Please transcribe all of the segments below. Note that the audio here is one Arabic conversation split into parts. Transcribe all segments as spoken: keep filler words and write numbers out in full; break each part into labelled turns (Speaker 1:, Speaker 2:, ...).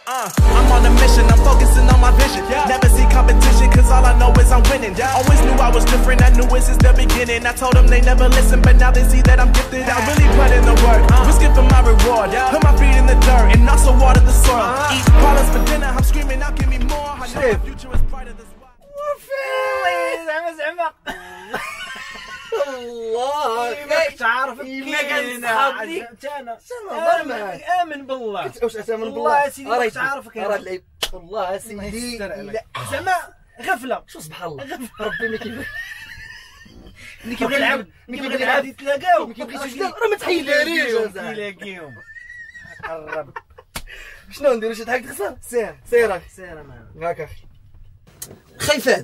Speaker 1: Uh, I'm on a mission, I'm focusing on my vision. Yeah. Never see competition, cause all I know is I'm winning. Yeah. Always knew I was different, I knew it since the beginning. I told them they never listen, but now they see that I'm gifted. I really put in the work, uh. risking for my reward. Yeah. Put my feet in the dirt and also water the soil. Uh. Eat collards for dinner, I'm screaming out, give me more. I know my future is brighter than spot.
Speaker 2: زعما زعما الله كيفاش تعرف كاين صحابي انا انا امن بالله
Speaker 3: واش تامن بالله
Speaker 2: والله سيدي واش تعرفك
Speaker 3: راه اللعيب والله سيدي
Speaker 2: زعما غفله
Speaker 3: شو سبحان الله ربي ما كيف
Speaker 2: ملي كيبغي العبد ملي كيبغي العبد يتلاقاو
Speaker 3: ما كيبغيش راه ما تحيدليش
Speaker 2: يلاقيهم قرب
Speaker 3: شنو نديرو شي ضحك تخسر
Speaker 2: سير
Speaker 3: سير
Speaker 2: سير معاك
Speaker 3: هاك اخي خايفان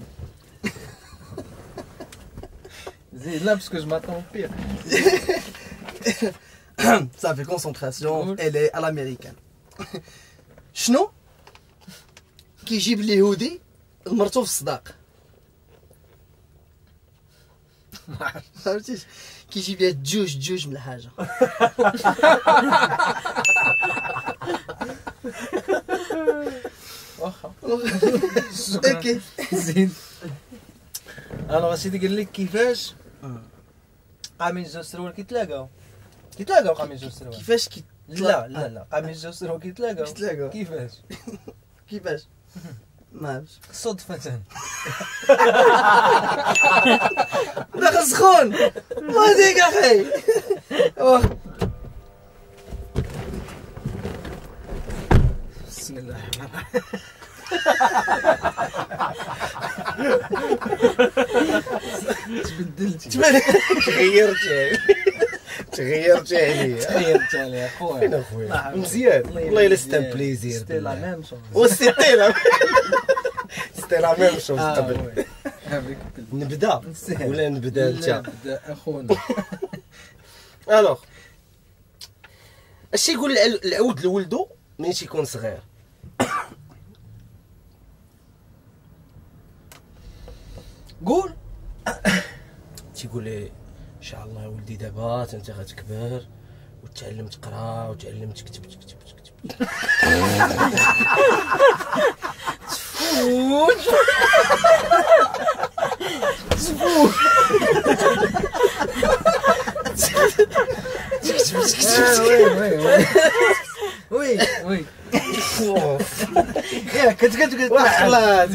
Speaker 4: زين لا باسكو جو ماتون بير
Speaker 3: صافي كونسونطراسيون الي على الامريكان شنو كيجيب اليهودي لمرتو في الصداق فهمتيش كيجيب ليها جوج جوج من الحاجه
Speaker 4: واخا
Speaker 3: اوكي
Speaker 4: زين الوغ سيدي قال لك كيفاش قميص وسروال كيتلاقاو كيتلاقاو قميص وسروال
Speaker 3: كيفاش كي
Speaker 4: لا لا لا قميص وسروال كيتلاقاو
Speaker 3: كيتلاقاو
Speaker 4: كيفاش
Speaker 3: كيفاش ما عرفتش
Speaker 4: صدفة
Speaker 3: داخل سخون ما ديك اخي
Speaker 4: بسم الله تبدلتي
Speaker 3: تغيرتي تغيرتي عليا
Speaker 4: تغيرت عليا خويا
Speaker 3: فين اخويا مزيان والله الا سيت ان بليزير
Speaker 4: سيتي لا ميم شوز
Speaker 3: وسيتي لا سيتي لا ميم شوز قبل نبدا ولا نبدا انت
Speaker 4: نبدا اخونا
Speaker 3: الوغ اش يقول العود لولدو ملي تيكون صغير قول تيقول لي ان شاء الله يا ولدي دابا انت غتكبر وتعلم تقرا وتعلم تكتب تكتب تكتب تفوت تفوت تكتب تكتب
Speaker 4: وي وي
Speaker 3: يا كنت كنت كنت والله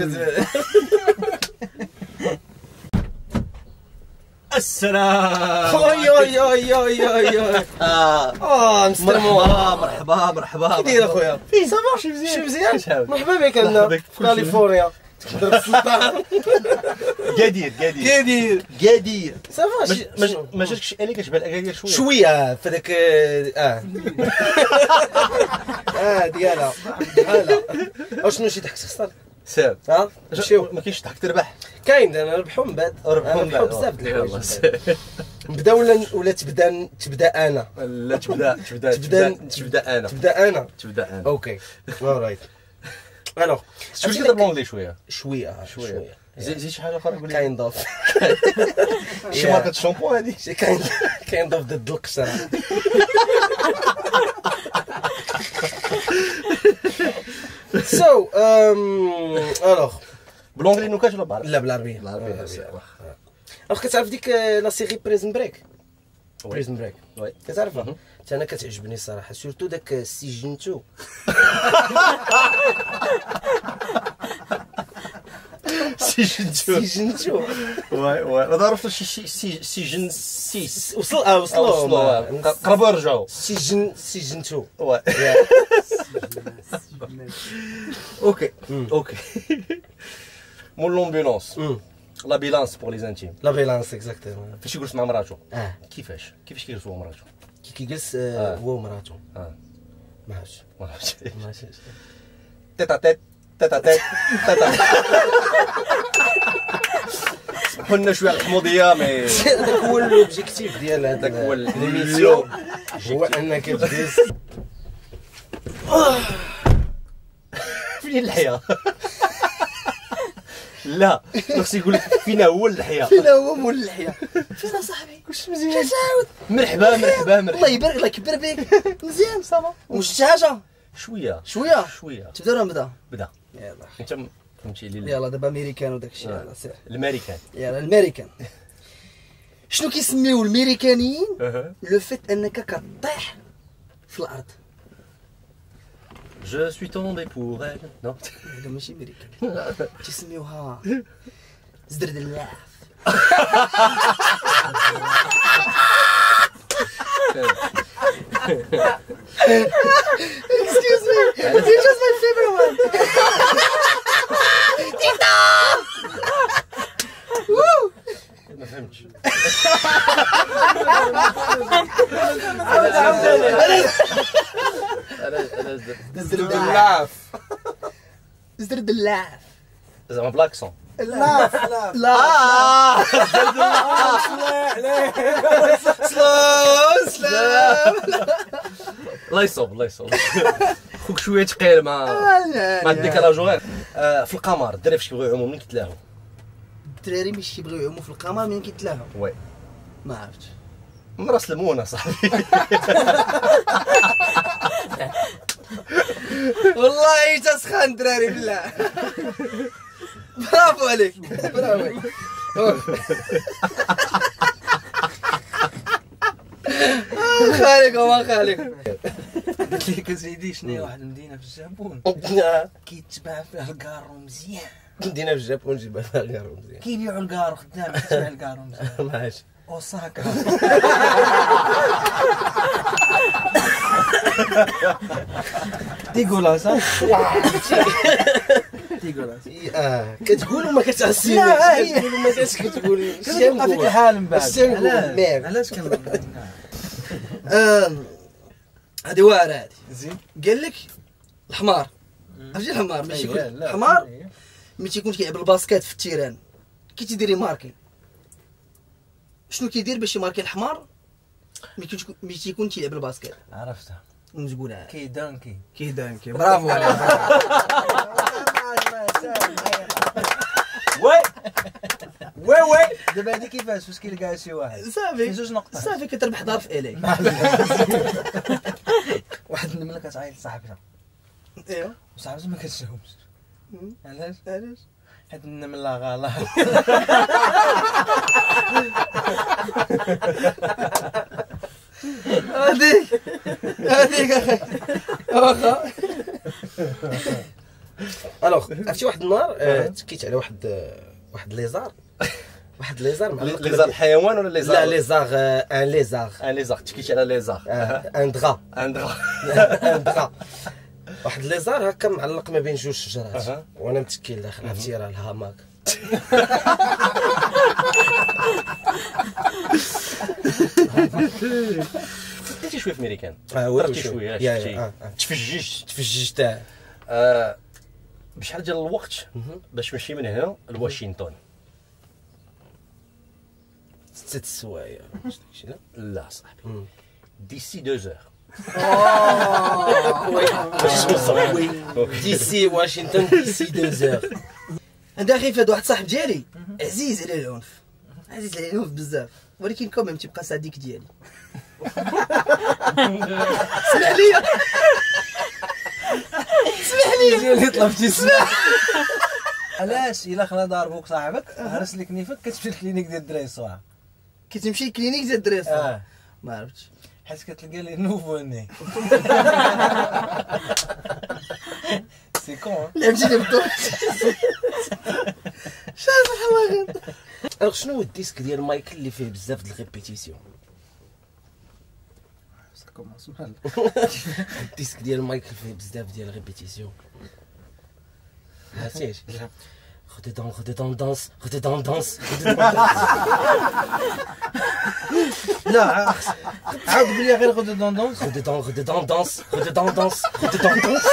Speaker 4: السلام
Speaker 3: اوي اوي اوي اوي اوي اه مسترموها مرحبا مرحبا كي داير اخويا صافا شي مزيان شي مزيان مرحبا بك عندنا في كاليفورنيا تقدر السلطان
Speaker 4: قدير قدير
Speaker 3: قادير
Speaker 4: قدير
Speaker 3: صافا
Speaker 4: ما جاتكش انا كتبان اكادير شويه
Speaker 3: شويه في هذاك اه اه ديالها بحالها شنو شي ضحك تخسر
Speaker 4: سير
Speaker 3: ها مشيو
Speaker 4: ما كاينش ضحك تربح
Speaker 3: كاين انا نربحو من بعد
Speaker 4: ربحو من بعد
Speaker 3: بزاف د الحوايج نبدا ولا ولا تبدا تبدا انا
Speaker 4: لا تبدا تبدا
Speaker 3: تبدا
Speaker 4: تبدا انا
Speaker 3: تبدا انا
Speaker 4: تبدا انا
Speaker 3: اوكي اورايت الوغ
Speaker 4: شويه كتهضر لونجلي شويه
Speaker 3: شويه
Speaker 4: شويه زيد زيد شي حاجه اخرى قول لي
Speaker 3: كاين ضاف
Speaker 4: شي ماركه الشامبو هذه
Speaker 3: كاين كاين ضاف ضد القشره سو الوغ
Speaker 4: بلونجلي نوكاش ولا بعرف
Speaker 3: لا بالعربيه
Speaker 4: بالعربيه
Speaker 3: الوغ كتعرف ديك لا سيري بريزن بريك بريزن بريك
Speaker 4: وي
Speaker 3: كتعرفها حتى انا كتعجبني الصراحه سورتو داك سيجنتو
Speaker 4: سيجنتو
Speaker 3: سيجنتو
Speaker 4: وي وي ما عرفتش شي سي سيجن سيس
Speaker 3: وصل اه وصلوا
Speaker 4: قربوا رجعوا
Speaker 3: سيجن سيجنتو
Speaker 4: وي اوكي اوكي مول لومبيلونس لا بيلانس بور لي زانتيم
Speaker 3: لا فيلانس اكزاكتومون
Speaker 4: فاش يجلس مع مراته
Speaker 3: اه
Speaker 4: كيفاش كيفاش كيجلس هو مراته
Speaker 3: كي كيجلس هو ومراته
Speaker 4: اه
Speaker 3: ما عرفتش
Speaker 4: ما عرفتش
Speaker 3: ما عرفتش
Speaker 4: تيتا تيت تيتا تيت تيتا سمحوا لنا شويه الحموضيه مي
Speaker 3: هذاك هو لوبجيكتيف ديال
Speaker 4: هذاك هو
Speaker 3: ليميسيون هو انك تجلس
Speaker 4: فين اللحيه لا خصو يقول لك فينا هو اللحيه
Speaker 3: فينا هو مول اللحيه فينا صاحبي واش مزيان
Speaker 4: مرحبا مرحبا مرحبا
Speaker 3: الله يبارك الله يكبر بك مزيان صافا واش شي حاجه
Speaker 4: شويه
Speaker 3: شويه
Speaker 4: شويه
Speaker 3: تبدا ولا نبدا؟
Speaker 4: بدا.
Speaker 3: يلا
Speaker 4: انت فهمتي لي
Speaker 3: يلا دابا امريكان وداك الشيء يلا سير
Speaker 4: الامريكان.
Speaker 3: يلا الامريكان. شنو كيسميو الميريكانيين لو فيت انك كطيح في الارض؟
Speaker 4: جو سوي تومبي بور elle نو
Speaker 3: هذا ماشي امريكان تيسميوها زدرد اللاف. Excuse me, you're just my favorite one. Tito! Woo!
Speaker 4: ما فهمتش.
Speaker 3: زدرد اللاف. زدرد اللاف.
Speaker 4: زعما بلاكسون.
Speaker 3: لاف لاف لا سلام سلام.
Speaker 4: الله يصوب الله يصوب. خوك شويه ثقيل مع مع الديكالاج غير. في القمر الدراري فاش كيبغيو يعوموا منين كيتلاهوا؟
Speaker 3: الدراري مش كيبغيو يعوموا في القمر منين كيتلاهوا؟
Speaker 4: وي
Speaker 3: ما عرفتش.
Speaker 4: من راس المونه صاحبي.
Speaker 3: والله تسخن الدراري بالله. برافو عليك برافو. خالق وما خالق.
Speaker 2: قلت لك اسيدي شنو هي واحد المدينه في الجابون كيتباع فيها الكارو مزيان.
Speaker 4: مدينه في الجابون جيبها فيها غير مزيان.
Speaker 2: كيبيعوا الكارو خدام كيتباع الكارو مزيان.
Speaker 4: ماشي
Speaker 2: اوساكا. تيقولها صح؟ تيقولها
Speaker 3: اه كتقول وما كتعسينيش.
Speaker 2: لا هي
Speaker 3: كتقول وما كتقول.
Speaker 2: كتبقى فيك الحال من بعد.
Speaker 3: علاش
Speaker 2: علاش كنضرب؟
Speaker 3: هادي واعره هادي.
Speaker 2: زين
Speaker 3: قال لك الحمار عرفتي الحمار ماشي كل الحمار ملي تيكون كيلعب الباسكيت في التيران كي تيدير يماركي. شنو كيدير باش يماركي الحمار ملي تيكون كيلعب الباسكيت؟
Speaker 2: عرفتها
Speaker 3: نقولها
Speaker 2: كيدانكي.
Speaker 3: كيدانكي. برافو
Speaker 2: وي وي وي. دابا هادي كيفاش فاش كيلقى شي واحد
Speaker 3: صافي
Speaker 2: جوج نقطات
Speaker 3: صافي كتربح دار في الي.
Speaker 2: واحد النمله كتعيط لصاحبتها
Speaker 3: ايوا
Speaker 2: وصاحبتها ما كتجاوبش. علاش؟
Speaker 3: علاش؟
Speaker 2: حيت النمله غلط.
Speaker 3: هذيك هذيك اخي واخا. الوغ عرفتي واحد النهار تكيت على واحد واحد ليزار واحد ليزار معلق.
Speaker 4: ليزار الحيوان ولا ليزار؟
Speaker 3: لا ليزار ان ليزار
Speaker 4: ان ليزار تكيت على ليزار.
Speaker 3: ان دغا
Speaker 4: ان دغا
Speaker 3: ان دغا. واحد ليزار هكا معلق ما بين جوج شجرات وانا متكي لداخل. عرفتي راه الهاماك.
Speaker 4: درتي شويه في امريكان.
Speaker 3: اه وي
Speaker 4: درتي شويه شفتي تفججت
Speaker 3: تفججت.
Speaker 4: آه بشحال ديال الوقت باش نمشي من هنا لواشنطن؟
Speaker 3: ست سوايع.
Speaker 4: لا صاحبي ديسي دو زور.
Speaker 3: ديسي واشنطن ديسي دو زور. عندها خيف هاد واحد صاحب ديالي عزيز على العنف عزيز على العنف بزاف ولكن كوميم تيبقى صديق ديالي. سمح لي سمح لي
Speaker 2: اللي طلبتي سمح. علاش الا خلا ضربوك صاحبك هرس لك نيفك كتمشي للكلينيك ديال الدراري الصغار؟
Speaker 3: كتمشي للكلينيك ديال الدراري الصغار؟
Speaker 2: اه
Speaker 3: ما عرفتش
Speaker 2: حيت كتلقى ليه نوفو ني. سي كون
Speaker 3: لعبتيني بالضبط. شاف الحواغن. الوغ شنو هو الديسك ديال مايكل اللي فيه بزاف د الريبيتيسيون؟ الديسك ديال مايكل فيه بزاف ديال الريبيتيسيون. عرفتيش؟ rededans rededans rededans rededans.
Speaker 2: لا عاود قول لي غير rededans
Speaker 3: rededans rededans rededans rededans.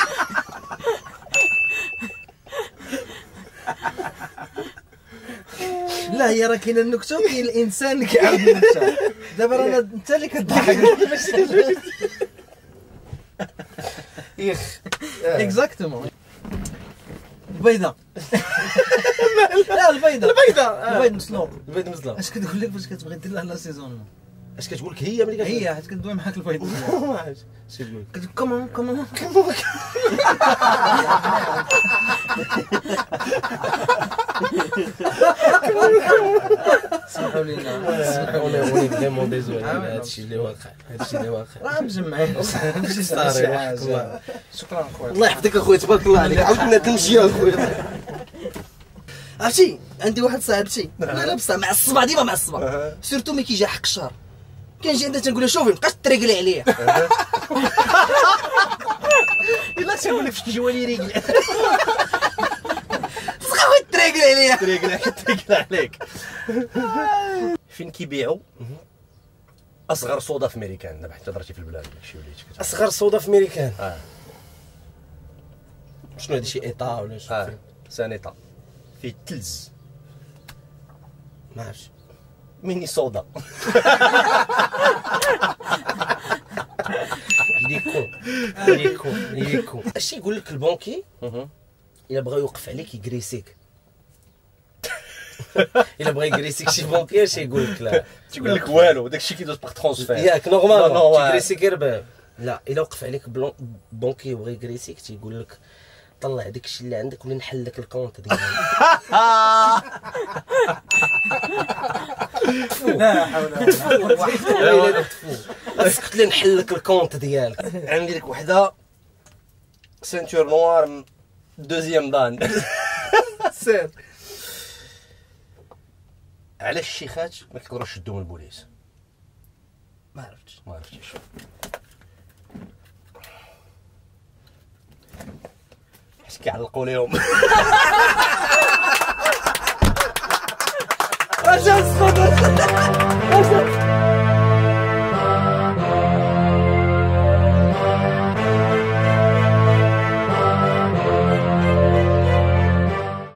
Speaker 2: لا هي راه كاينه النكته وكاين الانسان اللي كيعاود النكته. دابا رانا انت اللي كتضحك ماشي يخ. اكزاكتومون البيضه. لا البيضه
Speaker 3: البيضه
Speaker 2: البيض مسلوق.
Speaker 3: البيض مسلوق.
Speaker 2: اش كتقول لك فاش كتبغي دير لها لا سيزونمون؟
Speaker 4: اش كتقول لك هي ملي
Speaker 2: هي حيت كدوي معاك البيض
Speaker 4: ما عرفتش اش كتقول
Speaker 2: كتقول كومون كومون سمحوا لينا سمحوا
Speaker 4: اوني
Speaker 2: لينا
Speaker 4: اوني فريمون ديزولي هادشي اللي واقع هادشي اللي واقع
Speaker 2: راه مجمعين ماشي
Speaker 4: صافي،
Speaker 2: حاجه. شكرا خويا.
Speaker 3: الله يحفظك اخويا تبارك الله عليك عاودنا تمشي اخويا. عرفتي عندي واحد صاحبتي لا لا بصح مع الصبع ديما مع الصبع سيرتو ملي كيجي حق الشهر كنجي عندها تنقول لها شوفي مابقاش تريقلي عليا.
Speaker 4: الا تنقول لك فاش كيجيوالي ريقل
Speaker 3: تسخاوي تريقلي عليا.
Speaker 4: تريقل تريقل عليك. فين كيبيعوا اصغر صودا في ميريكان؟ دابا حتى درتي في البلاد داكشي وليتي كتعرف.
Speaker 5: اصغر صودا في ميريكان
Speaker 4: اه
Speaker 5: شنو هادي شي ايطا ولا شنو؟
Speaker 4: اه سانيتا فيه التلز
Speaker 5: ما عرفتش
Speaker 4: ميني صودا.
Speaker 5: ليكو ليكو ليكو اش يقول لك البنكي الا بغا يوقف عليك يكريسيك؟ الا بغا يكريسيك شي بنكي اش يقول لك؟ لا
Speaker 4: تيقول لك والو داكشي كيدوز باغ ترونسفير
Speaker 5: ياك
Speaker 4: لا، لا،
Speaker 5: نورمال
Speaker 4: هو-
Speaker 5: تيكريسيك غير ب- لا الا وقف عليك بلون- بنكي وبغا يكريسيك تيقول لك طلع داكشي اللي عندك ولا نحل لك الكونت ديالك.
Speaker 2: لا حول ولا قوه.
Speaker 5: اسكت لي نحل لك الكونت ديالك.
Speaker 4: عندي لك وحده سانتور نوار دوزيام دان.
Speaker 3: سير
Speaker 4: علاش الشيخات ما كيقدروش يشدوا من البوليس؟
Speaker 3: ما عرفتش.
Speaker 4: ما عرفتيش. حيت كيعلقوا لهم.
Speaker 3: اش